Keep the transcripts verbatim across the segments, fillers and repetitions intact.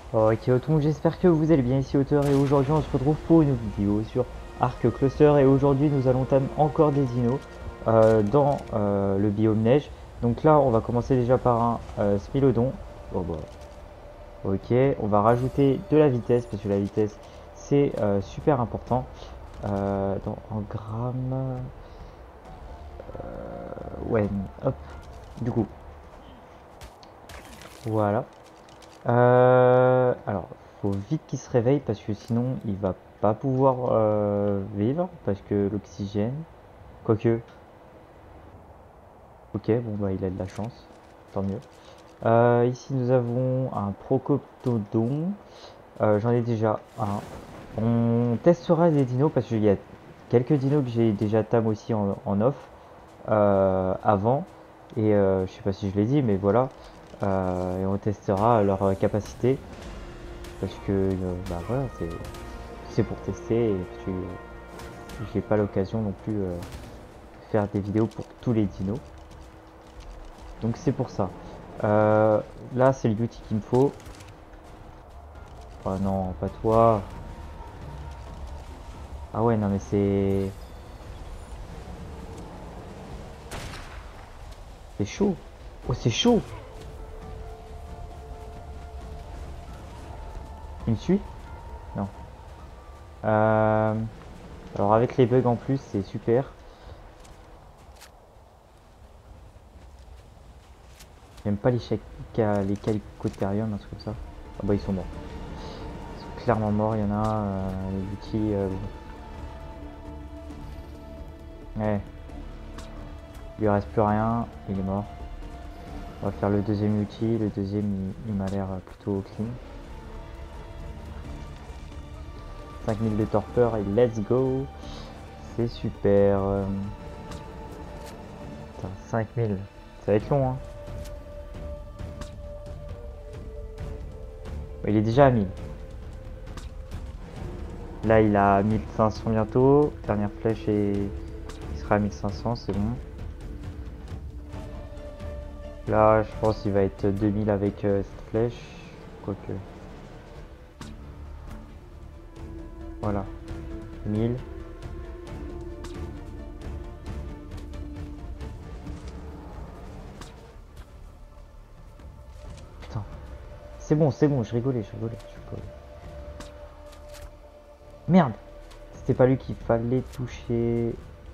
Ok tout le monde, j'espère que vous allez bien, ici Auteur et aujourd'hui on se retrouve pour une vidéo sur Arc Cluster et aujourd'hui nous allons tamer encore des dinos euh, dans euh, le biome neige. Donc là on va commencer déjà par un euh, Smilodon. Bon, bah, ok, on va rajouter de la vitesse parce que la vitesse c'est euh, super important. Euh, dans, en grammes, ouais, hop, du coup, voilà. Euh, alors, faut vite qu'il se réveille parce que sinon il va pas pouvoir euh, vivre parce que l'oxygène. Quoique, ok, bon bah il a de la chance, tant mieux. Euh, ici nous avons un Procoptodon. Euh, J'en ai déjà un. On testera des dinos parce qu'il y a quelques dinos que j'ai déjà tam aussi en, en off euh, avant. Et euh, je sais pas si je l'ai dit, mais voilà. Euh, et on testera leur euh, capacité parce que euh, bah voilà, c'est c'est pour tester et puis euh, j'ai pas l'occasion non plus euh, de faire des vidéos pour tous les dinos. Donc c'est pour ça. Euh, là c'est le Yuti qu'il me faut. Oh non, pas toi. Ah ouais, non mais c'est c'est chaud. Oh c'est chaud. Il me suit? Non. Euh, alors avec les bugs en plus c'est super. J'aime pas les, les Calicotérium, un truc comme ça. Ah bah ils sont morts. Ils sont clairement morts, il y en a. Euh, les Yuti. Euh, ouais. Il lui reste plus rien, il est mort. On va faire le deuxième outil, le deuxième il, il m'a l'air plutôt clean. cinq mille de torpeur et let's go. C'est super. Putain, cinq mille, ça va être long hein. Il est déjà à mille. Là il a mille cinq cents bientôt. Dernière flèche et il sera à mille cinq cents, c'est bon. Là je pense qu'il va être deux mille avec euh, cette flèche. Quoique. Voilà. mille. Putain. C'est bon, c'est bon, je rigolais, je rigolais, je rigolais. Merde. C'était pas lui qu'il fallait toucher.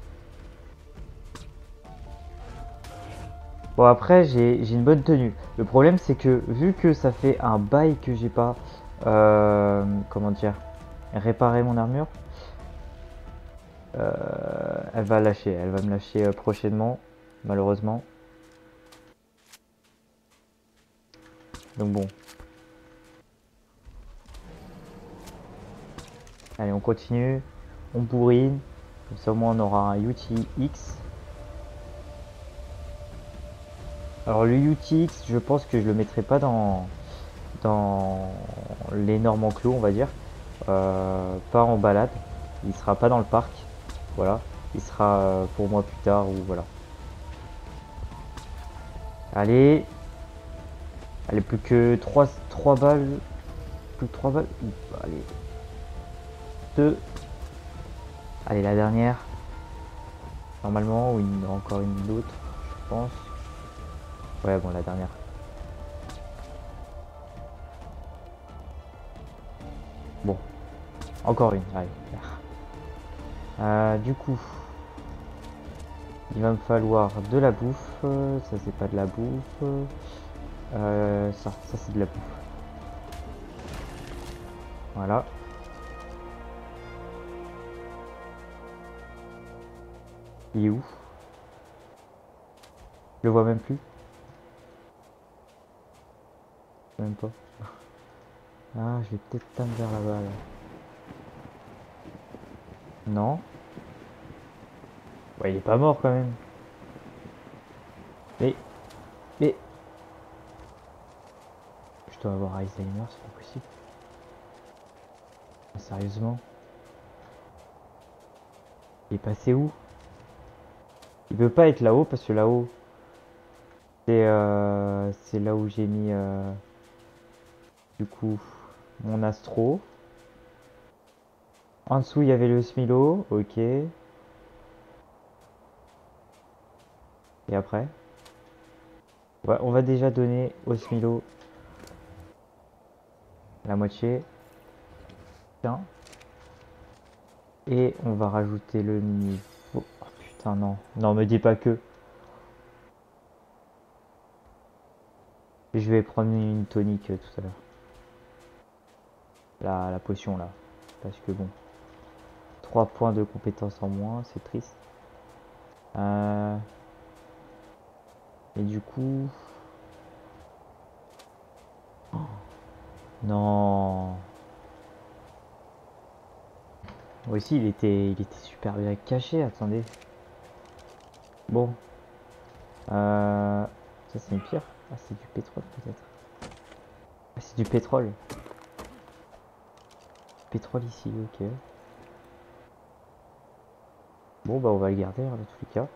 Bon après j'ai une bonne tenue. Le problème c'est que vu que ça fait un bail que j'ai pas euh, comment dire réparé mon armure, euh, elle va lâcher, elle va me lâcher euh, prochainement malheureusement. Donc bon. Allez on continue, on bourrine, comme ça au moins on aura un U T X. Alors le U T X je pense que je le mettrai pas dans dans l'énorme enclos on va dire, euh, pas en balade, il sera pas dans le parc, voilà, il sera euh, pour moi plus tard ou voilà. Allez, allez plus que trois trois balles, plus que trois balles, allez, deux, allez la dernière, normalement, ou il y en a encore une autre, je pense, ouais bon la dernière. Bon, encore une, allez. Euh, du coup, il va me falloir de la bouffe, ça c'est pas de la bouffe, euh, ça, ça c'est de la bouffe. Voilà. Il est où? Je le vois même plus. Même pas. Ah, je vais peut-être tendre vers là-bas là. Non. Ouais, il est pas mort quand même. Mais, mais, je dois avoir Alzheimer, c'est pas possible. Ah, sérieusement. Il est passé où? Il peut pas être là-haut parce que là-haut, c'est euh, c'est là où j'ai mis euh, du coup. mon astro. En dessous, il y avait le Smilo. Ok. Et après, on va, on va déjà donner au Smilo la moitié. Tiens. Et on va rajouter le niveau. Oh putain, non. Non, me dis pas que. Je vais prendre une tonique euh, tout à l'heure. La, la potion là. Parce que bon. Trois points de compétence en moins, c'est triste. Euh, et du coup. Non. Moi aussi, il était, il était super bien caché. Attendez. Bon. Euh, ça, c'est une pierre. Ah, c'est du pétrole peut-être. Ah, c'est du pétrole. Pétrole ici, ok. Bon, bah, on va le garder hein, dans tous les cas.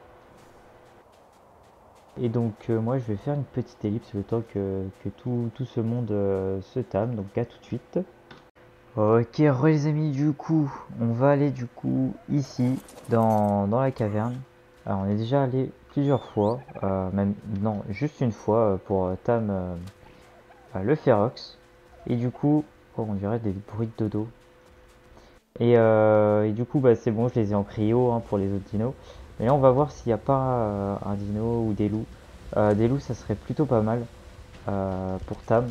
Et donc, euh, moi, je vais faire une petite ellipse le temps que, que tout, tout ce monde euh, se tame. Donc, à tout de suite. Ok, re les amis, du coup, on va aller du coup ici, dans, dans la caverne. Alors, on est déjà allé plusieurs fois, euh, même, non, juste une fois euh, pour euh, Tam euh, euh, le Ferox. Et du coup, oh, on dirait des bruits de dodo. Et, euh, et du coup, bah, c'est bon, je les ai en cryo hein, pour les autres dinos. Mais là, on va voir s'il n'y a pas euh, un dino ou des loups. Euh, des loups, ça serait plutôt pas mal euh, pour Tam.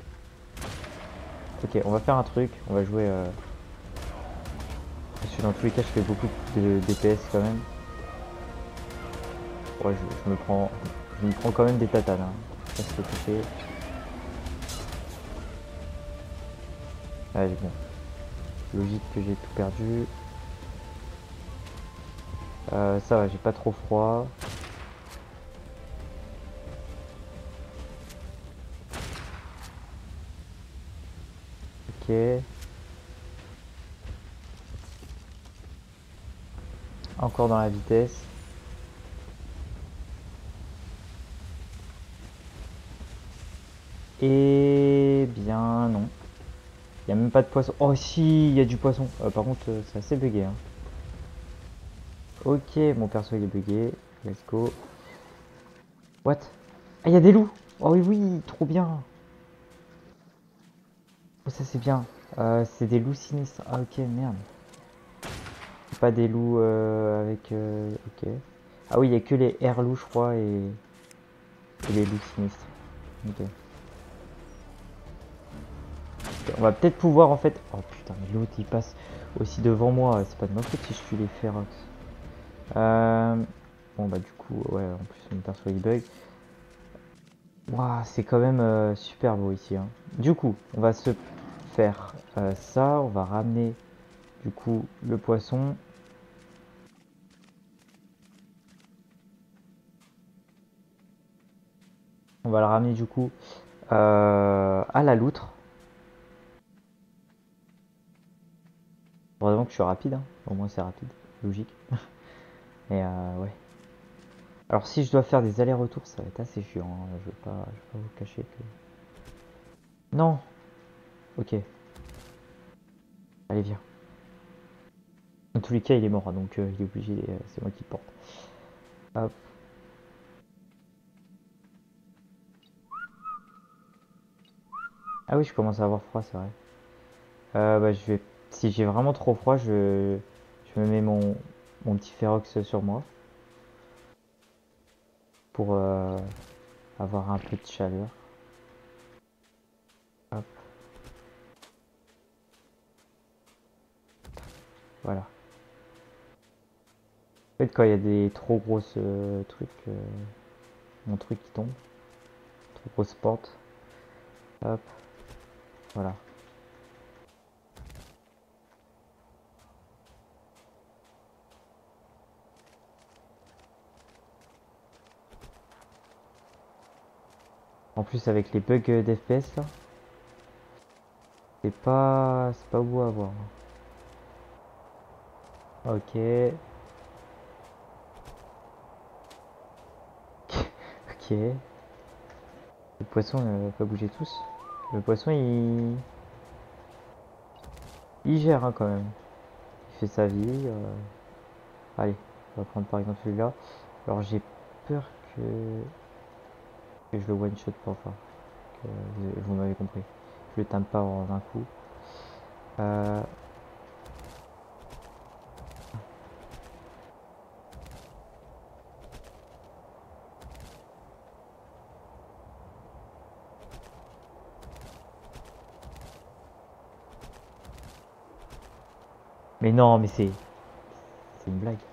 Ok, on va faire un truc, on va jouer... Euh, parce que dans tous les cas, je fais beaucoup de D P S quand même. Ouais, je, je me prends, je me prends quand même des tatanes. Hein. Ça se fait toucher. Allez, bon. Logique que j'ai tout perdu. Euh, ça va, j'ai pas trop froid. Ok. Encore dans la vitesse. Et bien non. Il n'y a même pas de poisson. Oh si, il y a du poisson. Euh, par contre, euh, c'est assez bugué. Hein. Ok, mon perso il est bugué. Let's go. What? Ah, il y a des loups. Oh oui, oui, trop bien. Oh, ça c'est bien. Euh, c'est des loups sinistres. Ah ok, merde. C'est pas des loups euh, avec... euh, ok. Ah oui, il y a que les air loups, je crois, et, et les loups sinistres. Ok. On va peut-être pouvoir en fait... Oh putain, mais l'autre il passe aussi devant moi. C'est pas de ma faute si je suis les Ferox. Euh... Bon bah du coup, ouais, en plus mon perso il bug. Waouh, c'est quand même euh, super beau ici. Hein. Du coup, on va se faire euh, ça. On va ramener du coup le poisson. On va le ramener du coup euh, à la loutre. Heureusement que je suis rapide. Hein. Au moins c'est rapide. Logique. Et euh, ouais. Alors si je dois faire des allers-retours, ça va être assez chiant. Hein. Je vais pas, je vais pas vous cacher que... Non. Ok. Allez, viens. Dans tous les cas, il est mort, hein, donc euh, il est obligé. Euh, c'est moi qui le porte. Hop. Ah oui, je commence à avoir froid, c'est vrai. Euh, bah, je vais... Si j'ai vraiment trop froid, je, je me mets mon, mon petit Ferox sur moi pour euh, avoir un peu de chaleur. Hop, voilà. En fait, quand il y a des trop grosses euh, trucs, euh, mon truc qui tombe, trop grosses portes, hop, voilà. En plus, avec les bugs d'F P S là, c'est pas, c'est pas beau à voir. Ok, ok. Le poisson ne va pas bouger tous. Le poisson il... Il gère hein, quand même. Il fait sa vie. euh. Allez, on va prendre par exemple celui-là. Alors j'ai peur que... que je le one-shot pas. Enfin, que vous, vous m'avez compris. Je le tame pas en un coup. Euh... Mais non, mais c'est... C'est une blague.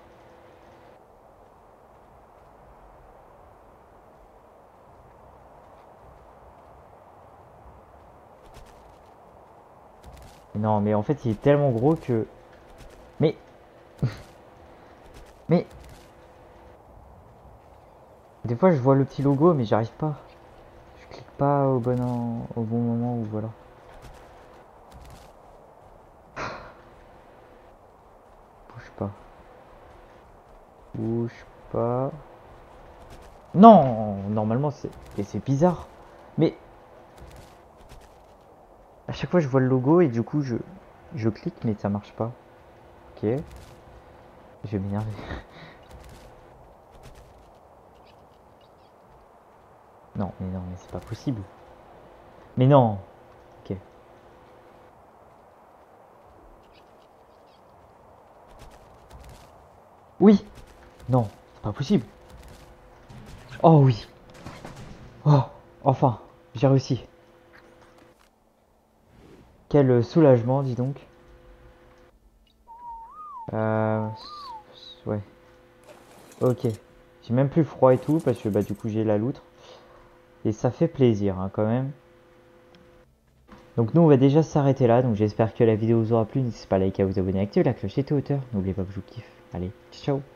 Mais non, mais en fait il est tellement gros que... Mais... Mais... Des fois je vois le petit logo mais j'arrive pas. Je clique pas au bon, en- au bon moment ou voilà. Bouge pas. Bouge pas. Non, normalement c'est... Et c'est bizarre. Mais à chaque fois je vois le logo et du coup je... Je clique mais ça marche pas. Ok. Je vais m'énerver. Non, mais non, mais c'est pas possible. Mais non. Ok. Oui. Non, c'est pas possible. Oh oui. Oh, enfin, j'ai réussi. Quel soulagement, dis donc. Euh... Ouais. Ok. J'ai même plus froid et tout parce que bah du coup j'ai la loutre. Et ça fait plaisir hein, quand même. Donc nous on va déjà s'arrêter là. Donc j'espère que la vidéo vous aura plu. N'hésitez pas à liker, à vous abonner, à activer la cloche et tout hauteur. N'oubliez pas que je vous kiffe. Allez, ciao.